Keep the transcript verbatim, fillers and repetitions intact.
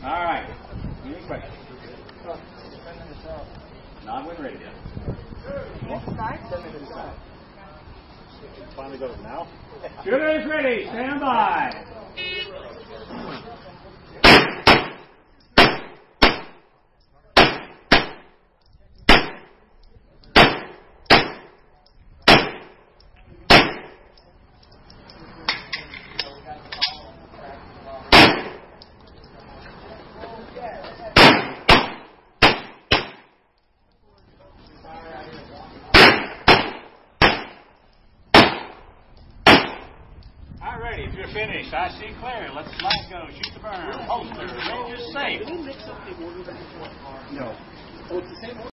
All right. Any questions? Not when ready yet. Finally goes now. Shooter is ready. Stand by. All right, if you're finished, I see clear. Let the flag go. Shoot the burn. Holster. Range is safe. Did we mix up the order that was one car? No. Oh, it's the same order?